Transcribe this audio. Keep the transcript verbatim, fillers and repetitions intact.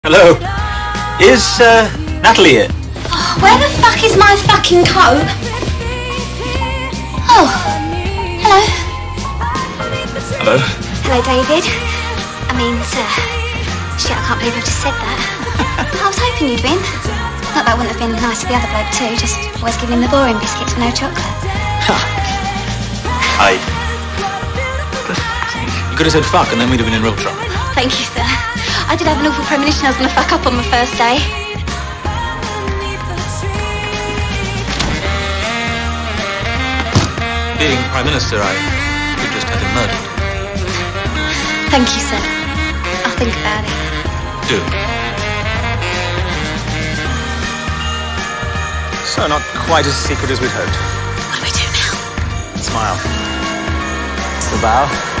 Hello. Is, uh, Natalie here? Oh, where the fuck is my fucking coat? Oh, hello. Hello. Hello, David. I mean, sir. Shit, I can't believe I just said that. I was hoping you'd win. Not that wouldn't have been nice to the other bloke too, just always giving him the boring biscuits with no chocolate. Hi. You could have said fuck and then we'd have been in real trouble. Thank you, sir. I did have an awful premonition I was going to fuck up on my first day. Being Prime Minister, I could just have him murdered. Thank you, sir. I'll think about it. Do. So not quite as secret as we'd hoped. What do we do now? Smile. It's the bow.